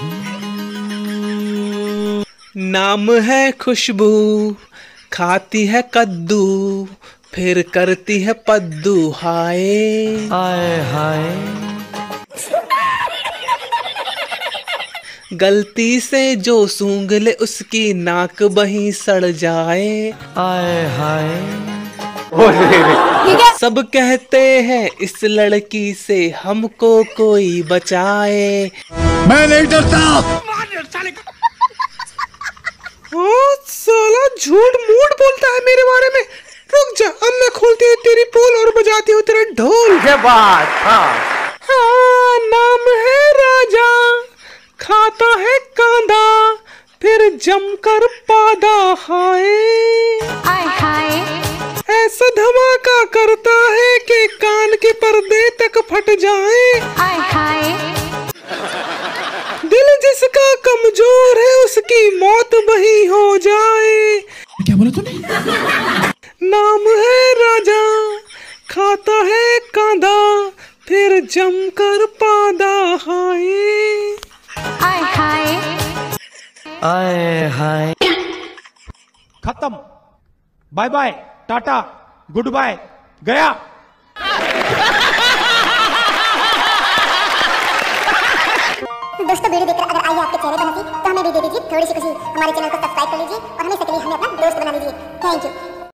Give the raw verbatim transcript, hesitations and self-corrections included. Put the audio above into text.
नाम है खुशबू, खाती है कद्दू, फिर करती है पद्दू। हाय हाय हाय, गलती से जो सूंघ ले उसकी नाक वहीं सड़ जाए। हाय हाय, सब कहते हैं इस लड़की से हमको कोई बचाए। मैं नहीं डरता। हाँ साला झूठ मूठ बोलता है मेरे बारे में। रुक जा, अब मैं खोलती हूँ तेरी पोल और बजाती हूँ तेरा ढोल। ये बात। हाँ हाँ, नाम है राजा, खाता है कांदा, फिर जमकर पादा। हाय हाय हाय, ऐसा धमाका करता है कि कान के पर्दे तक फट जाए। हाय हाय, दिल जिसका कमजोर है उसकी मौत वही हो जाए। क्या बोला तूने? नाम है राजा, खाता है कांदा, फिर जमकर पादा। हाय हाय हाय, हाय हाय। खत्म, bye bye, tata, goodbye, गया। दोस्तों वीडियो देखकर अगर आई है आपके चेहरे पर हंसी तो हमें भी दे दीजिए थोड़ी सी खुशी। हमारे चैनल को